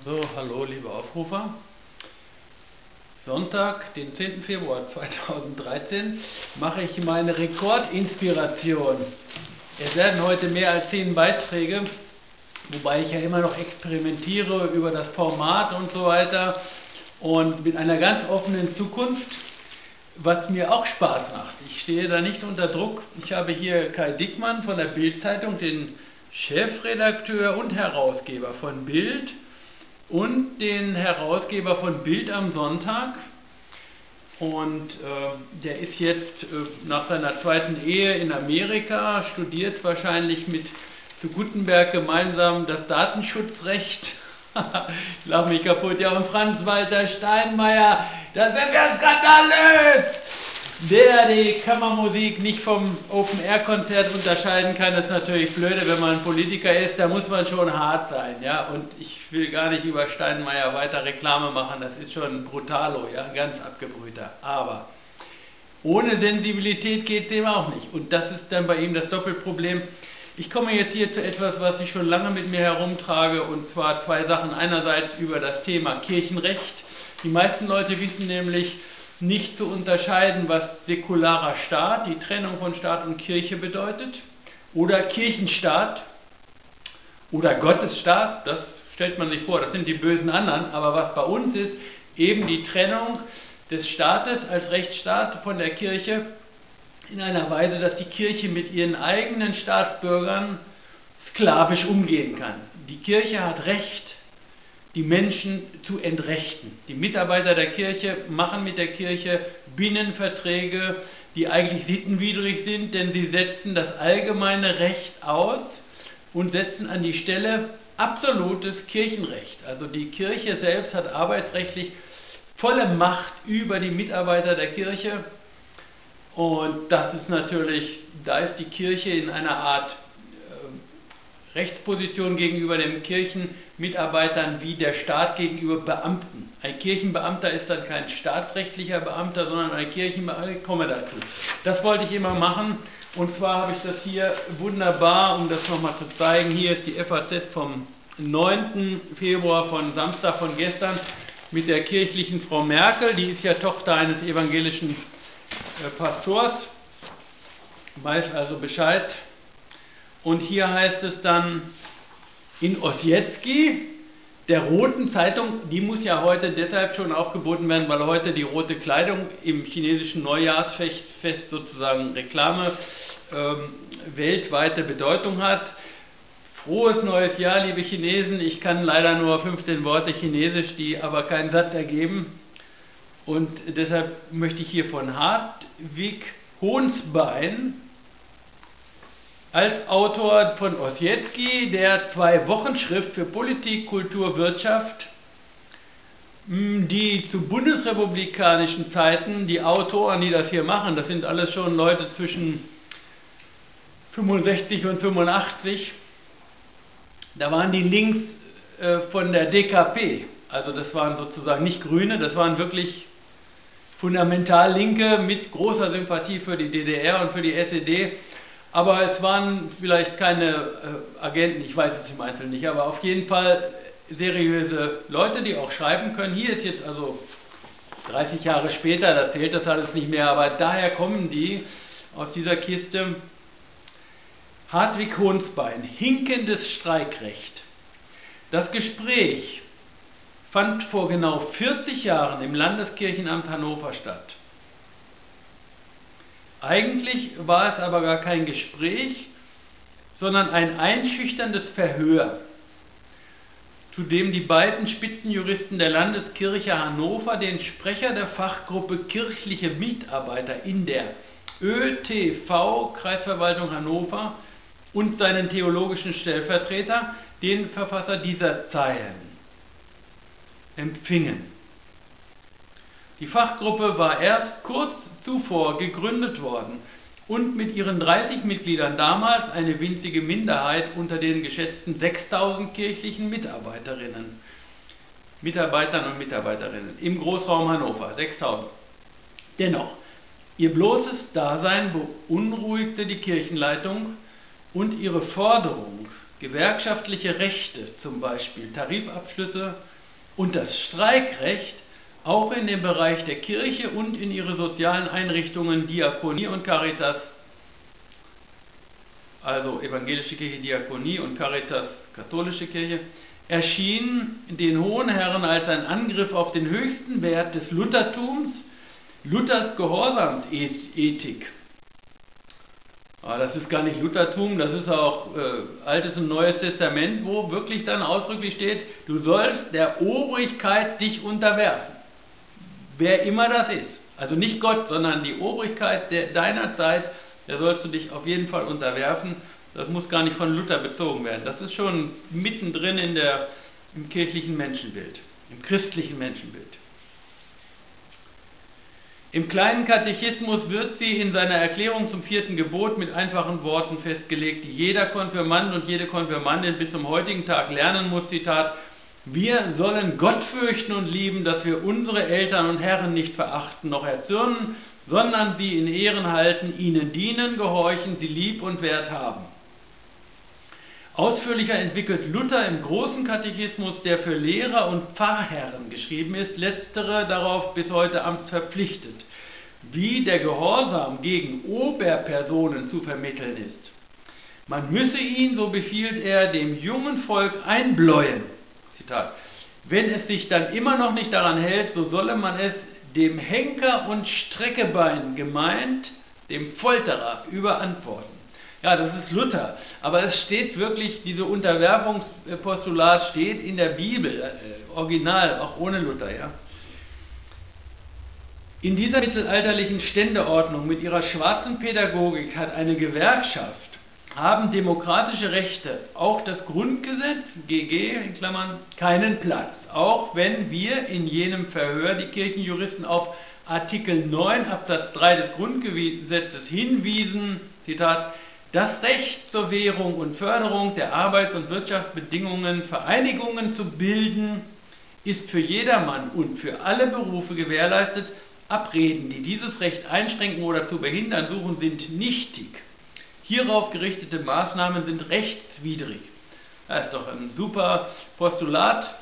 So, hallo liebe Aufrufer. Sonntag, den 10. Februar 2013, mache ich meine Rekordinspiration. Es werden heute mehr als 10 Beiträge, wobei ich ja immer noch experimentiere über das Format und so weiter und mit einer ganz offenen Zukunft, was mir auch Spaß macht. Ich stehe da nicht unter Druck. Ich habe hier Kai Dickmann von der Bild-Zeitung, den Chefredakteur und Herausgeber von Bild, und den Herausgeber von Bild am Sonntag. Und der ist jetzt nach seiner zweiten Ehe in Amerika, studiert wahrscheinlich mit zu Gutenberg gemeinsam das Datenschutzrecht. Ich lache mich kaputt. Ja, und Franz-Walter Steinmeier, das ist ja skandalös! Der die Kammermusik nicht vom Open-Air-Konzert unterscheiden kann, ist natürlich blöde, wenn man Politiker ist, da muss man schon hart sein, ja, und ich will gar nicht über Steinmeier weiter Reklame machen, das ist schon brutalo, ja, ganz abgebrühter, aber ohne Sensibilität geht es dem auch nicht, und das ist dann bei ihm das Doppelproblem. Ich komme jetzt hier zu etwas, was ich schon lange mit mir herumtrage, und zwar zwei Sachen. Einerseits über das Thema Kirchenrecht. Die meisten Leute wissen nämlich nicht zu unterscheiden, was säkularer Staat, die Trennung von Staat und Kirche bedeutet, oder Kirchenstaat oder Gottesstaat, das stellt man sich vor, das sind die bösen anderen, aber was bei uns ist, eben die Trennung des Staates als Rechtsstaat von der Kirche in einer Weise, dass die Kirche mit ihren eigenen Staatsbürgern sklavisch umgehen kann. Die Kirche hat Recht, die Menschen zu entrechten. Die Mitarbeiter der Kirche machen mit der Kirche Binnenverträge, die eigentlich sittenwidrig sind, denn sie setzen das allgemeine Recht aus und setzen an die Stelle absolutes Kirchenrecht. Also die Kirche selbst hat arbeitsrechtlich volle Macht über die Mitarbeiter der Kirche, und das ist natürlich, da ist die Kirche in einer Art Rechtsposition gegenüber den Kirchenmitarbeitern wie der Staat gegenüber Beamten. Ein Kirchenbeamter ist dann kein staatsrechtlicher Beamter, sondern ein Kirchenbeamter. Ich komme dazu. Das wollte ich immer machen, und zwar habe ich das hier wunderbar, um das nochmal zu zeigen. Hier ist die FAZ vom 9. Februar, von Samstag von gestern, mit der kirchlichen Frau Merkel. Die ist ja Tochter eines evangelischen Pastors, weiß also Bescheid. Und hier heißt es dann, in Ossietzky, der roten Zeitung, die muss ja heute deshalb schon aufgeboten werden, weil heute die rote Kleidung im chinesischen Neujahrsfest sozusagen Reklame weltweite Bedeutung hat. Frohes neues Jahr, liebe Chinesen. Ich kann leider nur 15 Worte Chinesisch, die aber keinen Satz ergeben. Und deshalb möchte ich hier von Hartwig Hohnsbein als Autor von Ossietzky, der 2-Wochenschrift für Politik, Kultur, Wirtschaft, die zu bundesrepublikanischen Zeiten, die Autoren, die das hier machen, das sind alles schon Leute zwischen 65 und 85, da waren die links von der DKP, also das waren sozusagen nicht Grüne, das waren wirklich fundamental Linke mit großer Sympathie für die DDR und für die SED, aber es waren vielleicht keine Agenten, ich weiß es im Einzelnen nicht, aber auf jeden Fall seriöse Leute, die auch schreiben können. Hier ist jetzt also 30 Jahre später, da zählt das alles nicht mehr, aber daher kommen die aus dieser Kiste. Hartwig Hohnsbein, hinkendes Streikrecht. Das Gespräch fand vor genau 40 Jahren im Landeskirchenamt Hannover statt. Eigentlich war es aber gar kein Gespräch, sondern ein einschüchterndes Verhör, zu dem die beiden Spitzenjuristen der Landeskirche Hannover den Sprecher der Fachgruppe kirchliche Mitarbeiter in der ÖTV Kreisverwaltung Hannover und seinen theologischen Stellvertreter, den Verfasser dieser Zeilen, empfingen. Die Fachgruppe war erst kurz zuvor gegründet worden und mit ihren 30 Mitgliedern damals eine winzige Minderheit unter den geschätzten 6000 kirchlichen Mitarbeitern und Mitarbeiterinnen im Großraum Hannover, 6000. Dennoch, ihr bloßes Dasein beunruhigte die Kirchenleitung, und ihre Forderung, gewerkschaftliche Rechte, zum Beispiel Tarifabschlüsse, und das Streikrecht auch in dem Bereich der Kirche und in ihre sozialen Einrichtungen Diakonie und Caritas, also evangelische Kirche, Diakonie und Caritas, katholische Kirche, erschien den hohen Herren als ein Angriff auf den höchsten Wert des Luthertums, Luthers Gehorsamsethik. Aber das ist gar nicht Luthertum, das ist auch Altes und Neues Testament, wo wirklich dann ausdrücklich steht, du sollst der Obrigkeit dich unterwerfen. Wer immer das ist. Also nicht Gott, sondern die Obrigkeit deiner Zeit, der sollst du dich auf jeden Fall unterwerfen. Das muss gar nicht von Luther bezogen werden. Das ist schon mittendrin im kirchlichen Menschenbild, im christlichen Menschenbild. Im kleinen Katechismus wird sie in seiner Erklärung zum 4. Gebot mit einfachen Worten festgelegt, die jeder Konfirmand und jede Konfirmandin bis zum heutigen Tag lernen muss. Zitat: Wir sollen Gott fürchten und lieben, dass wir unsere Eltern und Herren nicht verachten noch erzürnen, sondern sie in Ehren halten, ihnen dienen, gehorchen, sie lieb und wert haben. Ausführlicher entwickelt Luther im großen Katechismus, der für Lehrer und Pfarrherren geschrieben ist, letztere darauf bis heute amtsverpflichtet, wie der Gehorsam gegen Oberpersonen zu vermitteln ist. Man müsse ihn, so befiehlt er, dem jungen Volk einbläuen. Zitat: Wenn es sich dann immer noch nicht daran hält, so solle man es dem Henker und Streckebein gemeint, dem Folterer, überantworten. Ja, das ist Luther, aber es steht wirklich, diese Unterwerfungspostulat steht in der Bibel, original, auch ohne Luther. Ja. In dieser mittelalterlichen Ständeordnung mit ihrer schwarzen Pädagogik hat eine Gewerkschaft, haben demokratische Rechte, auch das Grundgesetz, GG in Klammern, keinen Platz. Auch wenn wir in jenem Verhör die Kirchenjuristen auf Artikel 9 Absatz 3 des Grundgesetzes hinwiesen, Zitat: Das Recht zur Währung und Förderung der Arbeits- und Wirtschaftsbedingungen, Vereinigungen zu bilden, ist für jedermann und für alle Berufe gewährleistet. Abreden, die dieses Recht einschränken oder zu behindern suchen, sind nichtig. Hierauf gerichtete Maßnahmen sind rechtswidrig. Das ist doch ein super Postulat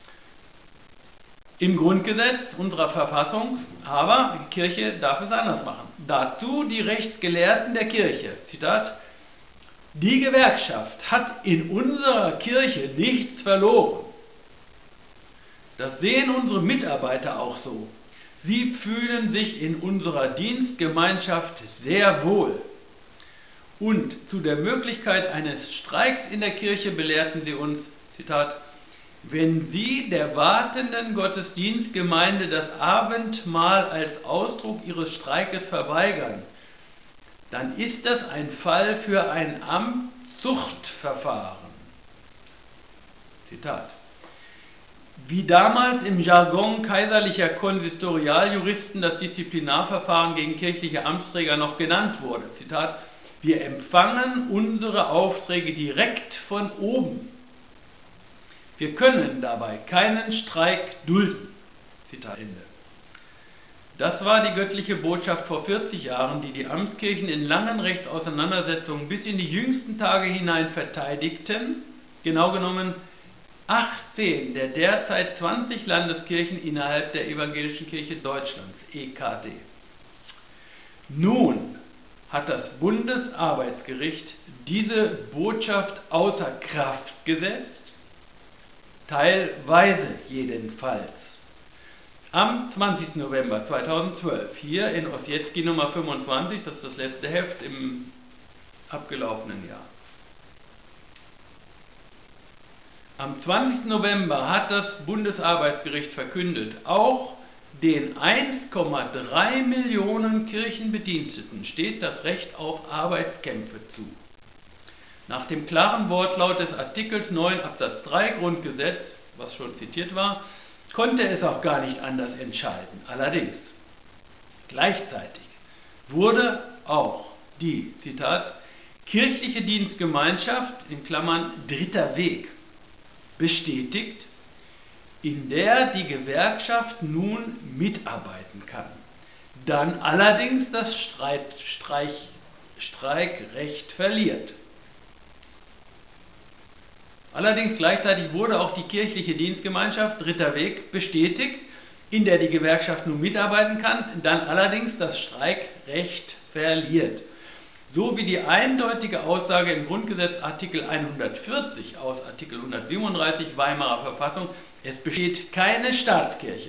im Grundgesetz unserer Verfassung, aber die Kirche darf es anders machen. Dazu die Rechtsgelehrten der Kirche. Zitat: Die Gewerkschaft hat in unserer Kirche nichts verloren. Das sehen unsere Mitarbeiter auch so. Sie fühlen sich in unserer Dienstgemeinschaft sehr wohl. Und zu der Möglichkeit eines Streiks in der Kirche belehrten sie uns, Zitat: Wenn Sie der wartenden Gottesdienstgemeinde das Abendmahl als Ausdruck Ihres Streikes verweigern, dann ist das ein Fall für ein Amtszuchtverfahren. Zitat. Wie damals im Jargon kaiserlicher Konsistorialjuristen das Disziplinarverfahren gegen kirchliche Amtsträger noch genannt wurde. Zitat: Wir empfangen unsere Aufträge direkt von oben. Wir können dabei keinen Streik dulden. Zitat Ende. Das war die göttliche Botschaft vor 40 Jahren, die die Amtskirchen in langen Rechtsauseinandersetzungen bis in die jüngsten Tage hinein verteidigten, genau genommen 18 der derzeit 20 Landeskirchen innerhalb der Evangelischen Kirche Deutschlands, EKD. Nun hat das Bundesarbeitsgericht diese Botschaft außer Kraft gesetzt, teilweise jedenfalls. Am 20. November 2012, hier in Ossietzky Nummer 25, das ist das letzte Heft im abgelaufenen Jahr. Am 20. November hat das Bundesarbeitsgericht verkündet, auch den 1,3 Millionen Kirchenbediensteten steht das Recht auf Arbeitskämpfe zu. Nach dem klaren Wortlaut des Artikels 9 Absatz 3 Grundgesetz, was schon zitiert war, konnte es auch gar nicht anders entscheiden. Allerdings, gleichzeitig wurde auch die, Zitat, kirchliche Dienstgemeinschaft, in Klammern dritter Weg, bestätigt, in der die Gewerkschaft nun mitarbeiten kann. Dann allerdings das Streikrecht verliert. Allerdings gleichzeitig wurde auch die kirchliche Dienstgemeinschaft Dritter Weg bestätigt, in der die Gewerkschaft nun mitarbeiten kann, dann allerdings das Streikrecht verliert. So wie die eindeutige Aussage im Grundgesetz Artikel 140 aus Artikel 137 Weimarer Verfassung, es besteht keine Staatskirche.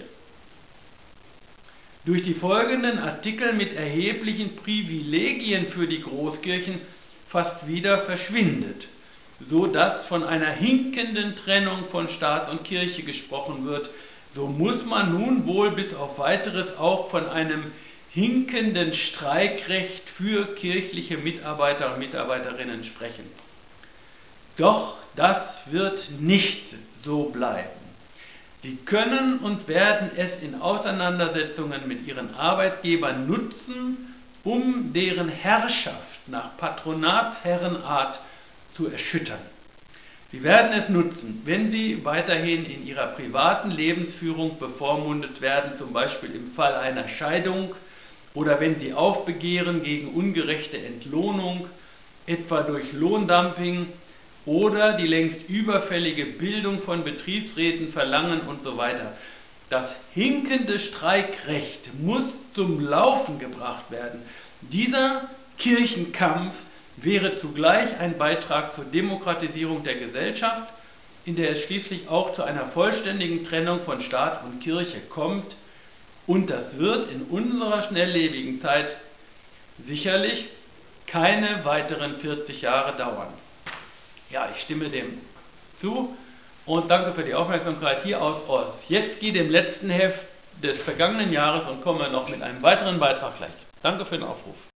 Durch die folgenden Artikel mit erheblichen Privilegien für die Großkirchen fast wieder verschwindet, so dass von einer hinkenden Trennung von Staat und Kirche gesprochen wird, so muss man nun wohl bis auf Weiteres auch von einem hinkenden Streikrecht für kirchliche Mitarbeiter und Mitarbeiterinnen sprechen. Doch das wird nicht so bleiben. Sie können und werden es in Auseinandersetzungen mit ihren Arbeitgebern nutzen, um deren Herrschaft nach Patronatsherrenart zu erschüttern. Sie werden es nutzen, wenn sie weiterhin in ihrer privaten Lebensführung bevormundet werden, zum Beispiel im Fall einer Scheidung, oder wenn sie aufbegehren gegen ungerechte Entlohnung, etwa durch Lohndumping, oder die längst überfällige Bildung von Betriebsräten verlangen und so weiter. Das hinkende Streikrecht muss zum Laufen gebracht werden. Dieser Kirchenkampf wäre zugleich ein Beitrag zur Demokratisierung der Gesellschaft, in der es schließlich auch zu einer vollständigen Trennung von Staat und Kirche kommt. Und das wird in unserer schnelllebigen Zeit sicherlich keine weiteren 40 Jahre dauern. Ja, ich stimme dem zu und danke für die Aufmerksamkeit hier aus Jetzt-Ski, dem letzten Heft des vergangenen Jahres, und komme noch mit einem weiteren Beitrag gleich. Danke für den Aufruf.